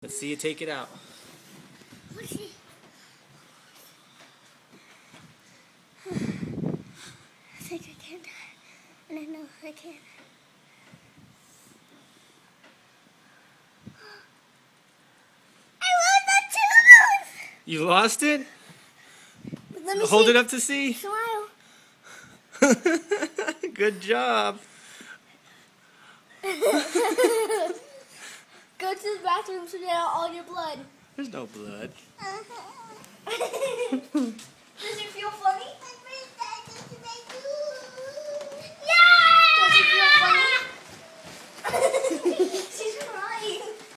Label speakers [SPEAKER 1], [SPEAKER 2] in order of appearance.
[SPEAKER 1] Let's see you take it out.
[SPEAKER 2] Let's see. I think I can. And I know I can. I lost that tooth!
[SPEAKER 1] You lost it?
[SPEAKER 2] Let me
[SPEAKER 1] Hold
[SPEAKER 2] see.
[SPEAKER 1] it up to see.
[SPEAKER 2] Smile.
[SPEAKER 1] Good job.
[SPEAKER 2] Go to the bathroom to get out all your blood.
[SPEAKER 1] There's no blood.